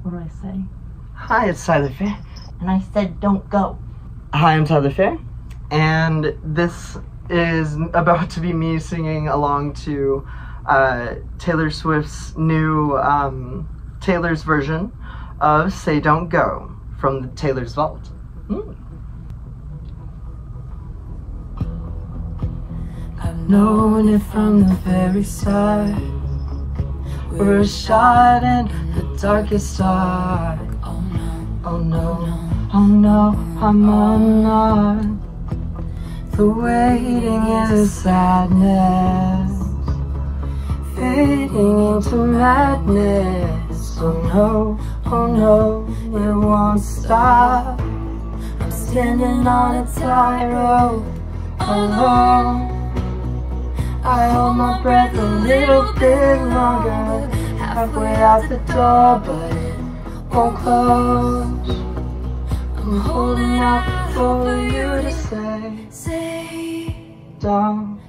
What do I say? Hi, it's Tyler Fair. And I said, don't go. Hi, I'm Tyler Fair, and this is about to be me singing along to Taylor Swift's new Taylor's version of Say Don't Go from the Taylor's Vault. I've known it from the very start. We're a shot in the darkest dark. Oh no, oh no, oh no, I'm on. The waiting is sadness, fading into madness. Oh no, it won't stop. I'm standing on a tightrope alone. I hold my breath a little bit longer, halfway out the door, but it won't close. I'm holding out for you to say, don't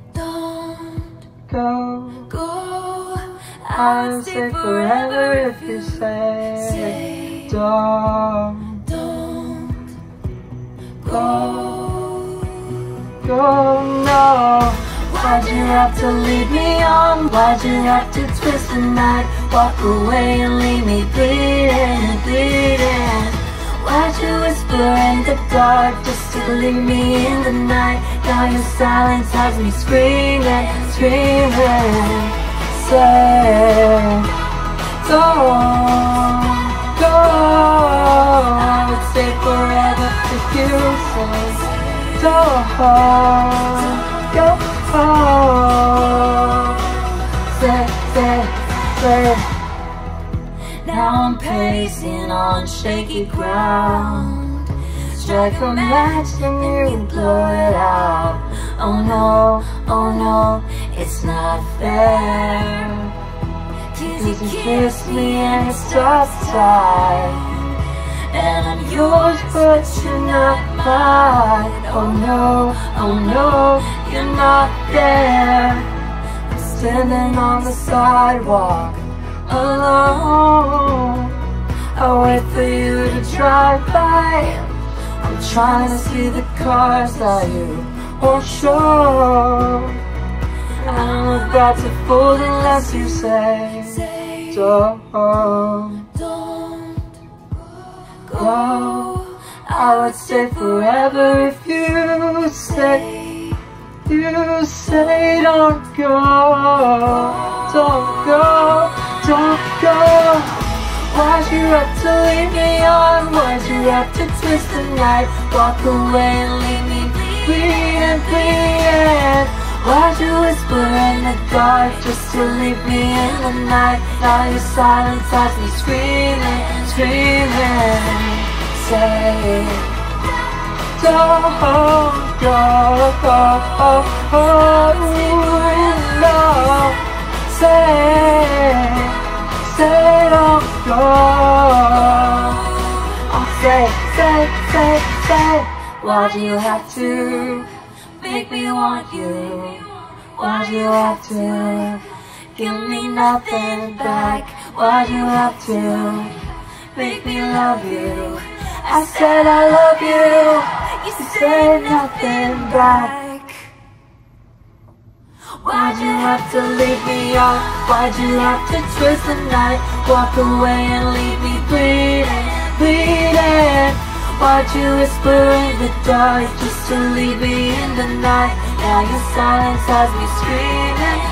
go. I'll stay forever if you say, don't go, no. Why'd you have to lead me on? Why'd you have to twist the night? Walk away and leave me bleeding. Why'd you whisper in the dark just to leave me in the night? Now your silence has me screaming. Say, don't go. I would stay forever if you say, don't go. Say. Now I'm pacing on shaky ground. Strike a match and you blow it out. Oh no, it's not fair. 'Cause you kiss me and it starts tight, and I'm yours but you're not mine. Oh no, you're not there. I'm standing on the sidewalk alone. I wait for you to drive by. I'm trying to see the cars that you won't show. I'm about to fold unless you say, don't go. I would stay forever if you say, don't go. Why'd you have to leave me on? Why'd you have to twist the night? Walk away and leave me bleeding. Why'd you whisper in the dark just to leave me in the night? Now your silence has me screaming. Say, don't go. No. Say, don't go. Say. Why'd you have to make me want you? Why'd you have to give me nothing back? Why'd you have to make me love you? I said I love you, you said nothing back. Why'd you have to leave me on? Why'd you have to twist the night? Walk away and leave me bleeding. Why'd you whisper in the dark just to leave me in the night? Now your silence has me screaming.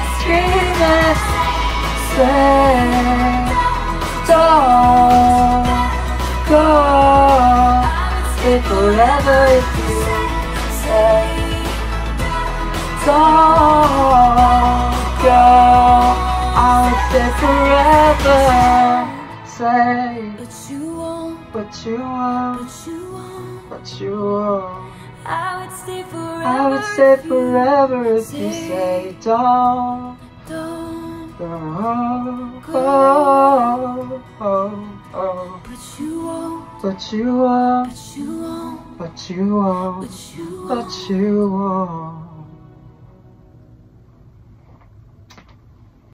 Say, don't go. Stay forever if you say, don't go. I would stay forever. Say, but you won't. I would stay forever if you say, don't go. But you won't.